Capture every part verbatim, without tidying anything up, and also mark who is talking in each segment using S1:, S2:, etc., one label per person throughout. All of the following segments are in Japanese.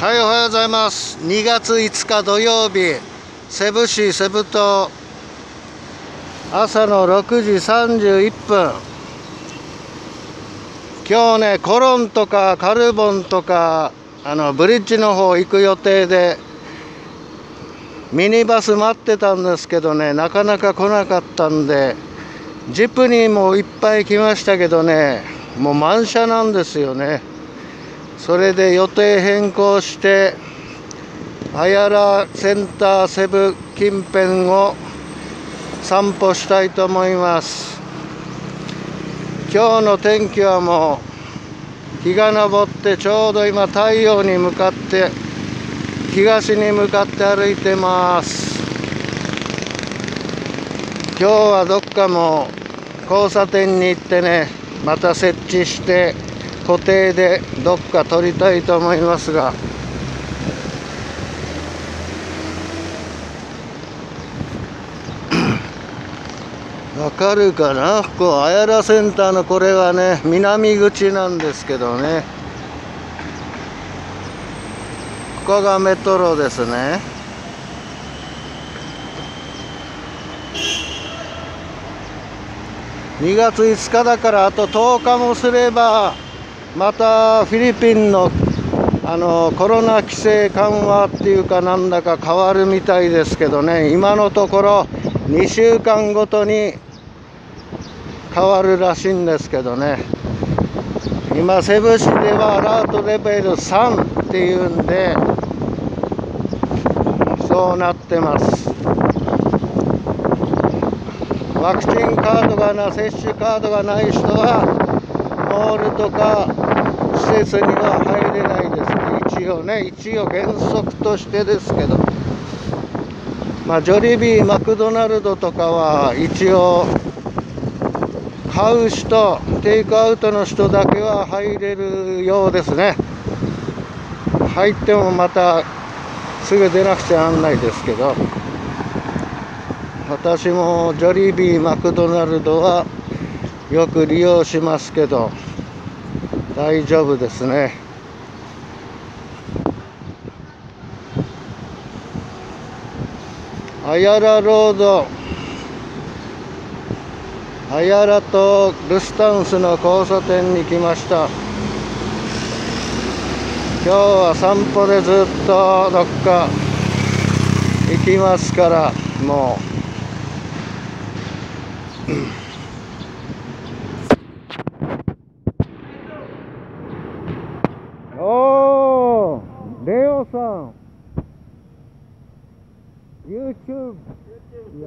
S1: はい、おはようございます。にがついつか土曜日、セブ市セブ島、朝のろくじさんじゅういっぷん。今日ね、コロンとかカルボンとかあのブリッジの方行く予定でミニバス待ってたんですけどね、なかなか来なかったんで、ジップにもいっぱい来ましたけどね、もう満車なんですよね。それで予定変更してアヤラセンターセブ近辺を散歩したいと思います。今日の天気はもう日が昇ってちょうど今太陽に向かって東に向かって歩いてます。今日はどっかも交差点に行ってね、また設置して固定でどっか撮りたいと思いますが、わかるかな、こうアヤラセンターのこれはね南口なんですけどね、ここがメトロですね。にがついつかだからあととおかもすればまたフィリピンのあのコロナ規制緩和っていうかなんだか変わるみたいですけどね、今のところにしゅうかんごとに変わるらしいんですけどね、今セブ市ではアラートレベルさんっていうんでそうなってます。ワクチンカードがな接種カードがない人はモールとか施設には入れないですね。一応ね、一応原則としてですけど、まあジョリビーマクドナルドとかは一応買う人、テイクアウトの人だけは入れるようですね。入ってもまたすぐ出なくちゃなんないですけど、私もジョリビーマクドナルドはよく利用しますけど大丈夫ですね。アヤラロード、アヤラとルスタンスの交差点に来ました。今日は散歩でずっとどっか行きますから、もうおー、レオさん YouTube いや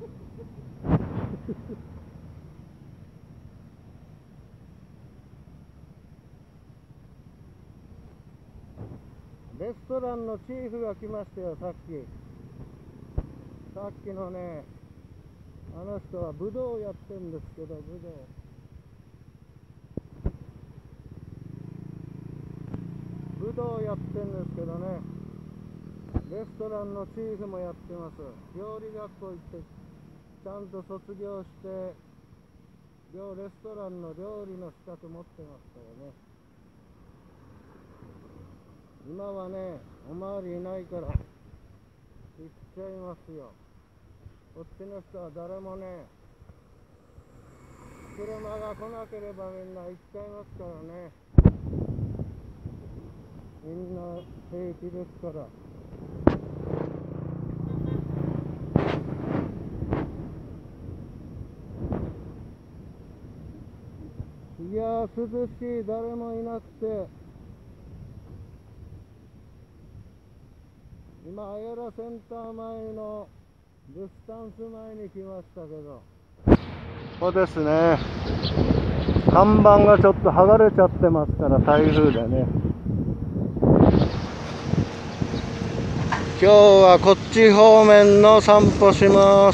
S1: レストランのチーフが来ましたよ、さっき。さっきのね、あの人はブドウやってんですけど、ブドウ。ブドウやってんですけどね、レストランのチーフもやってます。料理学校行ってちゃんと卒業して両レストランの料理の資格持ってますからね。今はねおまわりいないから行っちゃいますよ。こっちの人は誰もね、車が来なければみんな行っちゃいますからね。みんな平気ですから。いやー涼しい、誰もいなくて、今アヤラセンター前のルスタンス前に来ましたけど、ここですね。看板がちょっと剥がれちゃってますから、台風でね。今日はこっち方面の散歩します。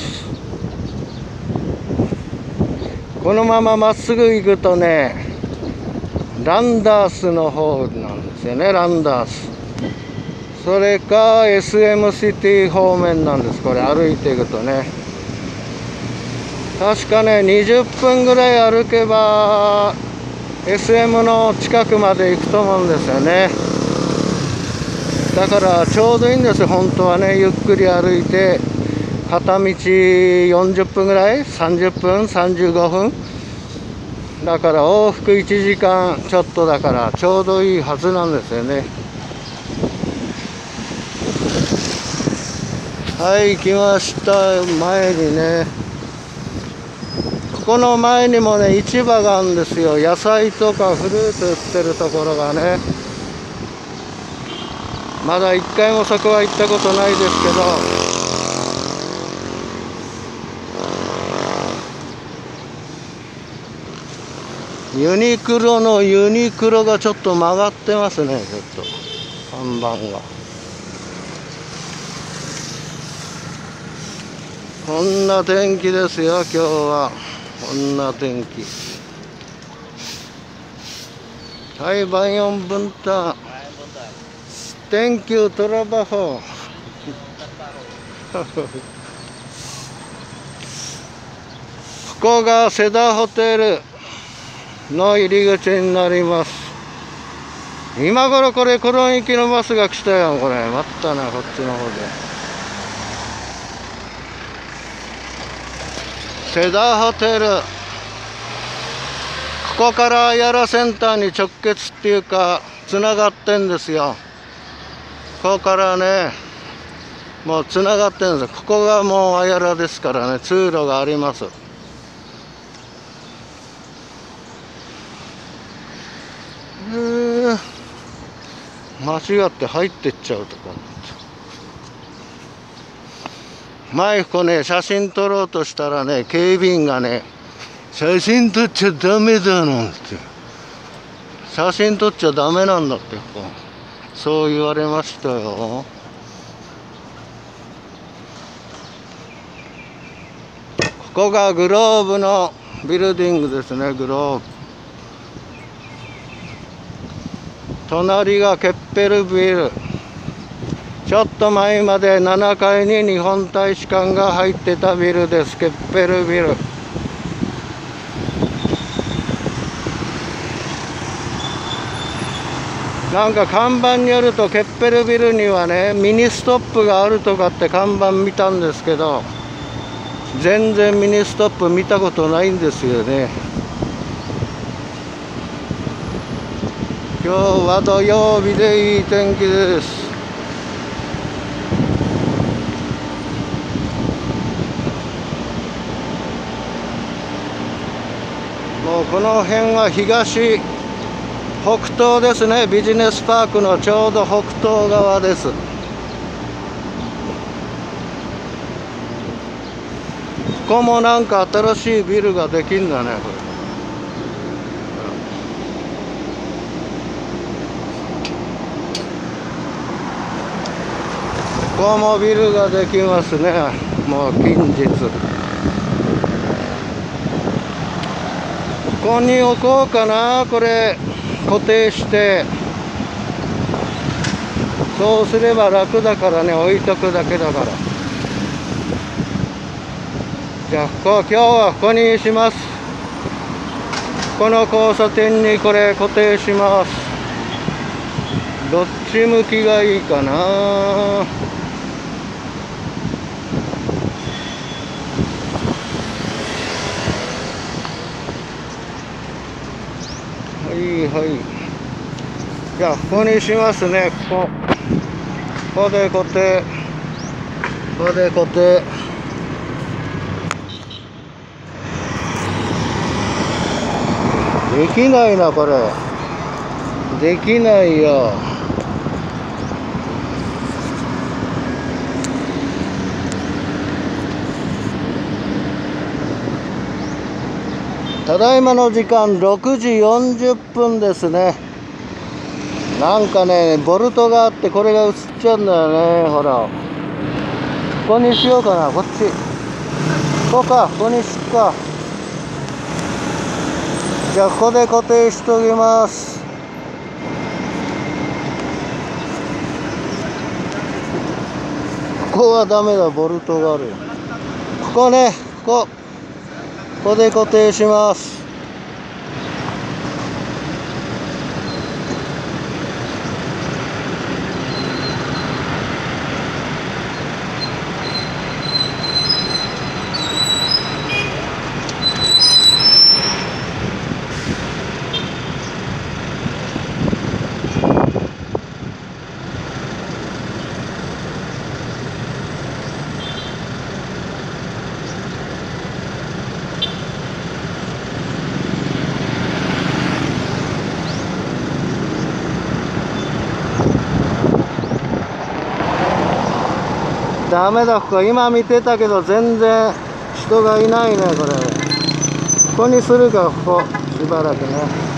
S1: このまままっすぐ行くとね、ランダースの方なんですよね、ランダース。それか エスエム シティ方面なんです、これ歩いていくとね。確かねにじゅっぷんぐらい歩けば エスエム の近くまで行くと思うんですよね。 だからちょうどいいんですよ、本当はね。ゆっくり歩いて片道よんじゅっぷんぐらい、さんじゅっぷん、さんじゅうごふんだから往復いちじかんちょっとだからちょうどいいはずなんですよね。はい、来ました。前にね、ここの前にもね市場があるんですよ。野菜とかフルーツ売ってるところがね。まだ一回もそこは行ったことないですけど、ユニクロのユニクロがちょっと曲がってますね。ちょっと看板がこんな天気ですよ。今日はこんな天気。はい、バイオン分担。Thank you, trabajo. ここがセダホテルの入り口になります。今頃これコロン行きのバスが来たよ。これ待ったな、こっちの方で。セダホテル、ここからアヤラセンターに直結っていうかつながってんですよ。ここからねもうつながってるんです。ここがもうアヤラですからね、通路があります。えー、間違って入ってっちゃうとか思って、前ここね写真撮ろうとしたらね、警備員がね写真撮っちゃダメだなんて、写真撮っちゃダメなんだってここそう言われましたよ。ここがグローブのビルディングですね。グローブ、隣がケッペルビル。ちょっと前までななかいに日本大使館が入ってたビルです。ケッペルビル。なんか看板によるとケッペルビルにはねミニストップがあるとかって看板見たんですけど、全然ミニストップ見たことないんですよね。今日は土曜日でいい天気です。もうこの辺は東北東ですね。ビジネスパークのちょうど北東側です。ここもなんか新しいビルができんだね。これここもビルができますね。もう近日ここに置こうかな。これ固定してそうすれば楽だからね、置いとくだけだから。じゃあここ今日はここにします。この交差点にこれ固定します。どっち向きがいいかな。はいはい、じゃあここにしますね。ここここで固定、ここで固定。できないなこれ、できないよ。ただいまの時間ろくじよんじゅっぷんですね。なんかねボルトがあってこれが映っちゃうんだよね。ほらここにしようかな。こっちここか、ここにしっか。じゃあここで固定しときます。ここはダメだ、ボルトがある。ここね、ここここで固定します。 ダメだ、ここ今見てたけど全然人がいないね。これここにするか、ここしばらくね。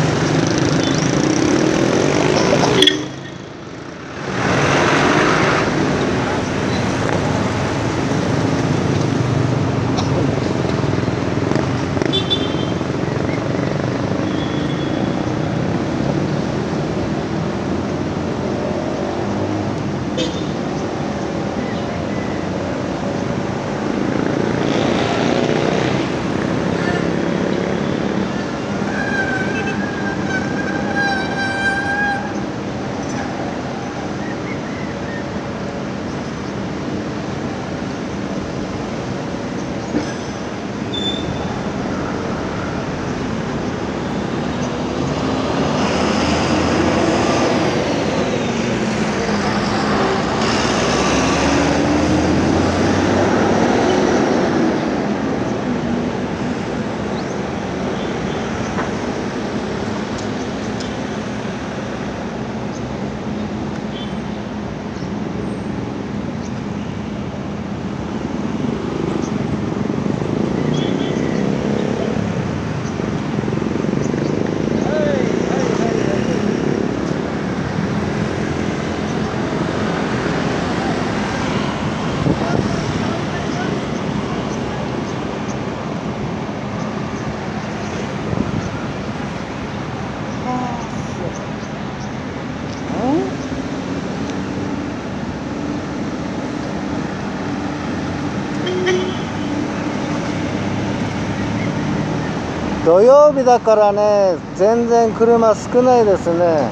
S1: 土曜日だからね、全然車少ないですね。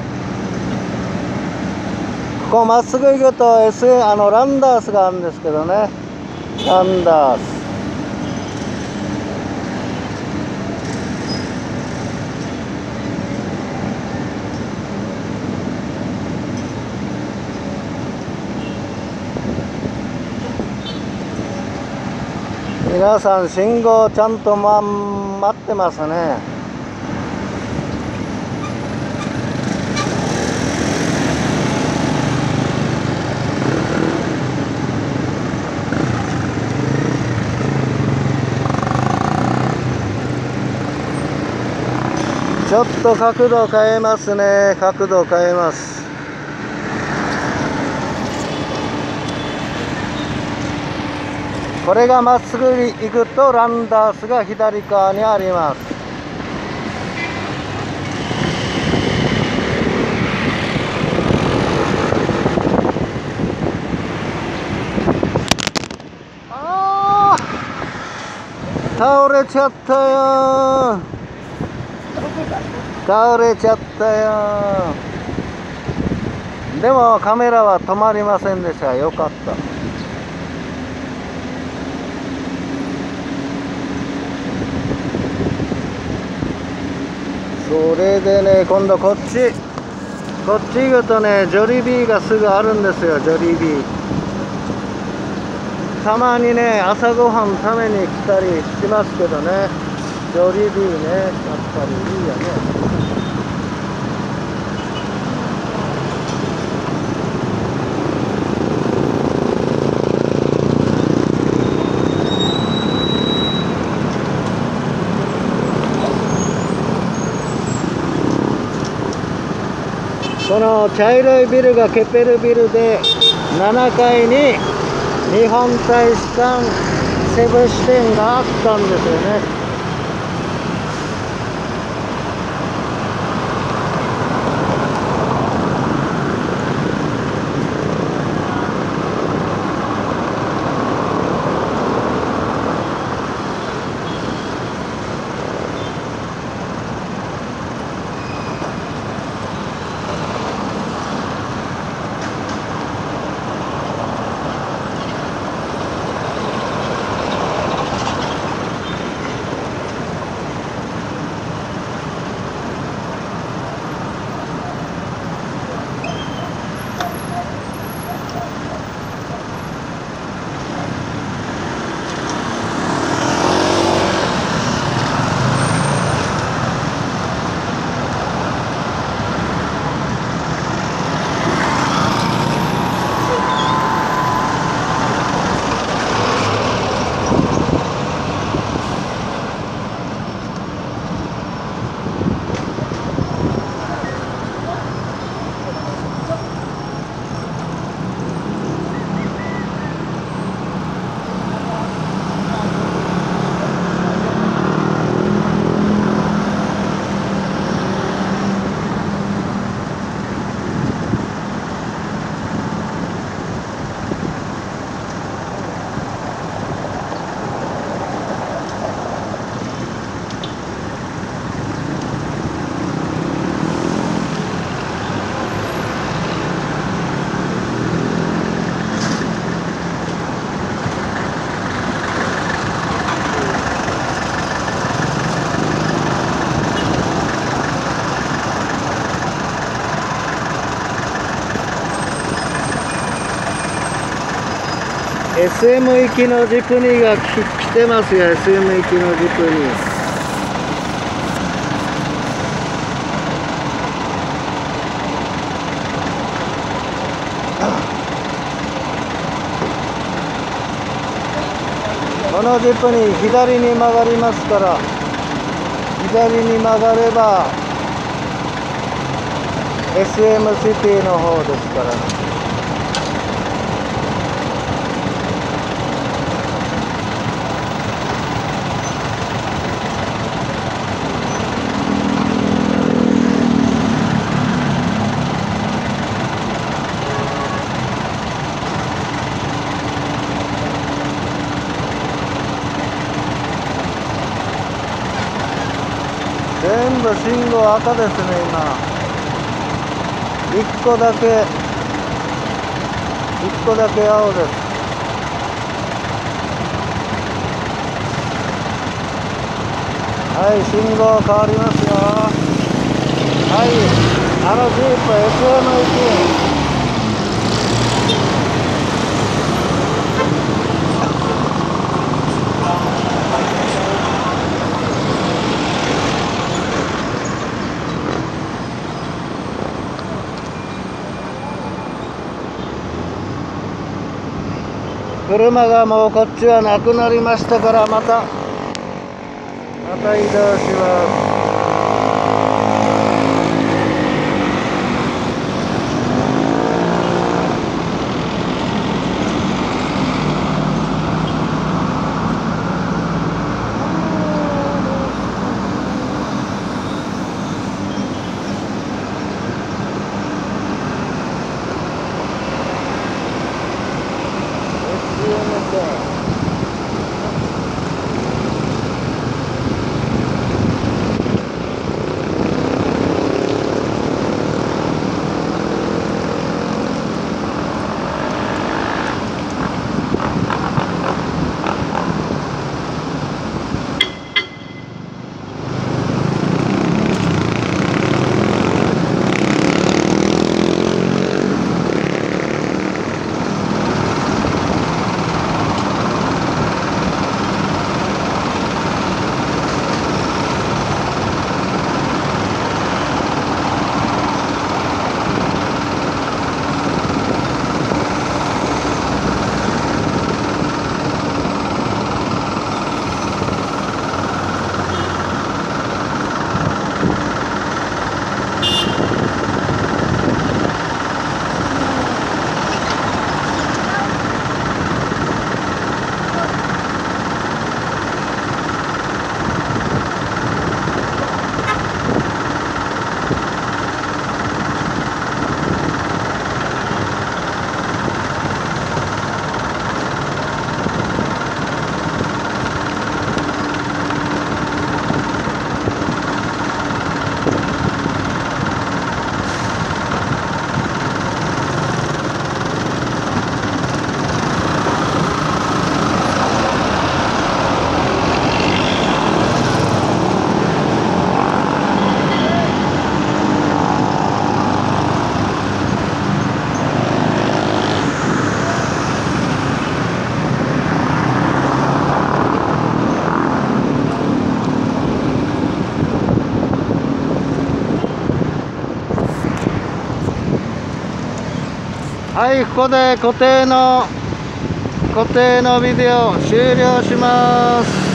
S1: ここまっすぐ行くと エスエー あのランダースがあるんですけどね。ランダース。皆さん信号ちゃんと、ま、待ってますね。ちょっと角度変えますね。角度変えます。これがまっすぐ行くとランダースが左側にあります。あー、倒れちゃったよ。倒れちゃったよ。でもカメラは止まりませんでした。よかった。それでね、今度こっちこっち行くとね、ジョリビーがすぐあるんですよ。ジョリビーたまにね、朝ごはん食べに来たりしますけどね。ジョリビーね、やっぱりいいよね。この茶色いビルがケペルビルで、ななかいに日本大使館セブ支店があったんですよね。 エスエム 行きのジプニーが来てますよ。 エスエム 行きのジプニー。このジプニー左に曲がりますから、左に曲がれば エスエム シティの方ですからね。全部信号赤ですね。今いっこだけいっこだけ青です。はい、信号変わりますよ。はい、あのジープ エスエム 行き。車がもうこっちはなくなりましたから、またまた移動します。はい、ここで固定の固定のビデオ終了します。